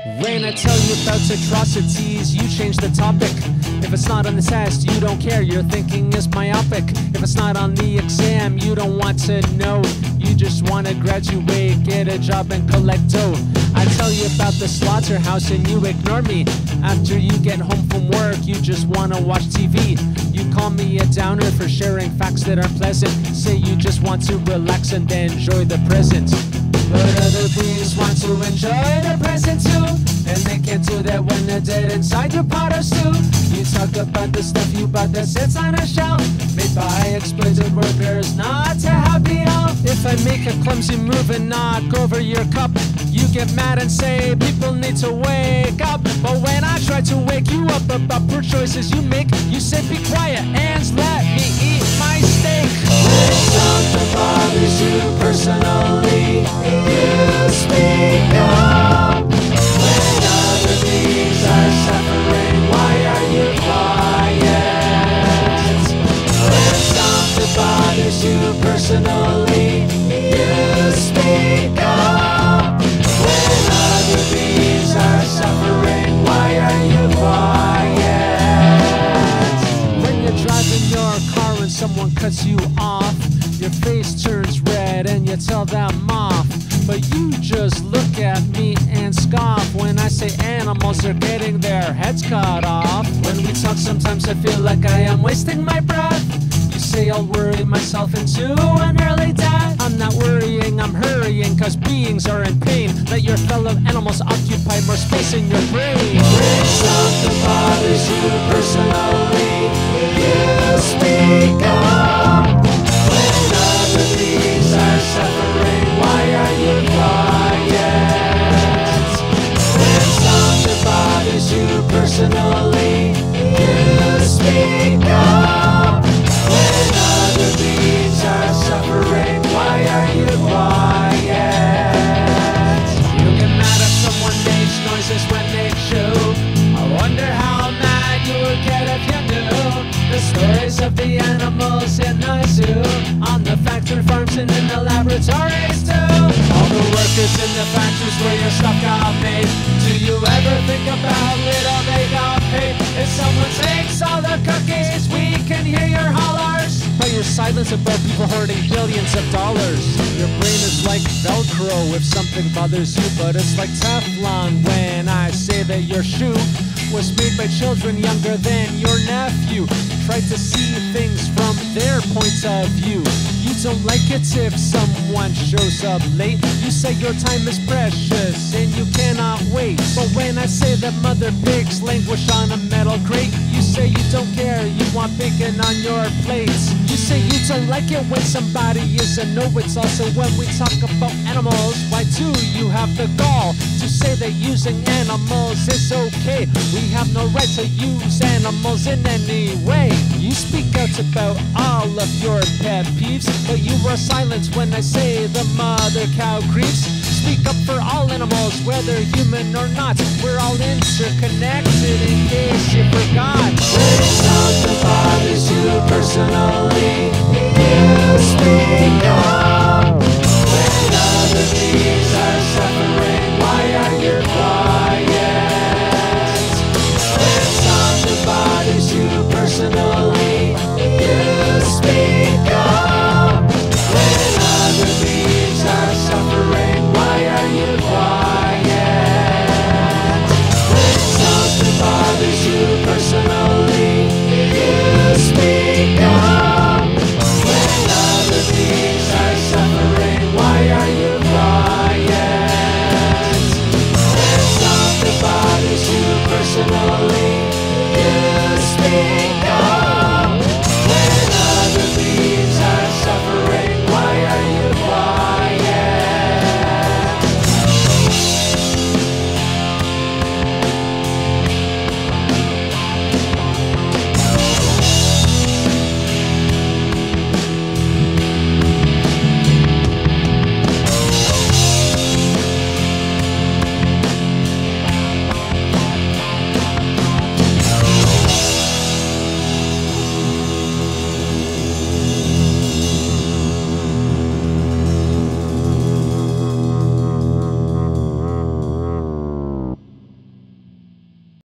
When I tell you about atrocities, you change the topic. If it's not on the test, you don't care, your thinking is myopic. If it's not on the exam, you don't want to know. You just want to graduate, get a job and collect dough. I tell you about the slaughterhouse and you ignore me. After you get home from work, you just want to watch TV. You call me a downer for sharing facts that aren't pleasant. Say you just want to relax and enjoy the present. But other beings want to enjoy the present too, and they can't do that when they're dead inside your pot of stew. You talk about the stuff you bought that sits on a shelf, made by exploited workers, not to happy elf. If I make a clumsy move and knock over your cup, you get mad and say people need to wake up. But when I try to wake you up about poor choices you make, you say be quiet and let me eat my steak. When something bothers you personally, you speak up. When other beings are suffering, why are you quiet? When something bothers you personally, you speak up. When other beings are suffering, why are you quiet? When you're driving your car and someone cuts you off, your face turns red and you tell them off. But you just look at me and scoff when I say animals are getting their heads cut off. When we talk, sometimes I feel like I am wasting my breath. You say I'll worry myself into an early death. I'm not worrying, I'm hurrying, cause beings are in pain. Let your fellow animals occupy more space in your brain. When something bothers you personally, you speak up. When other beings are suffering, why are you quiet? When something bothers you personally, you speak up. When other beings are suffering, why are you quiet? You get mad if someone makes noises when they chew. I wonder how mad you would get if you knew the stories of the animals in the zoo, on the factory farms and in the laboratories too. All the workers in the factories where your stuff got made. Do you ever think about little they got paid? If someone takes all the cookies, we can hear your hollers. But your silence about people hoarding billions of dollars. Your brain is like Velcro if something bothers you, but it's like Teflon when I say that your shoe was made by children younger than your nephew. Try to see things from their point of view. You don't like it if someone shows up late. You say your time is precious and you cannot wait. But when I say that mother pigs languish on a metal crate, you say you don't care, you want bacon on your plates. You say you don't like it when somebody is a know-it-all. So when we talk about animals, why do you have the gall to say that using animals is okay? We have no right to use animals in any way. You speak out about all of your pet peeves, but you are silent when I say the mother cow creeps. Speak up for all animals, whether human or not. We're all interconnected, in case you forgot. When something bothers you personally, you speak up.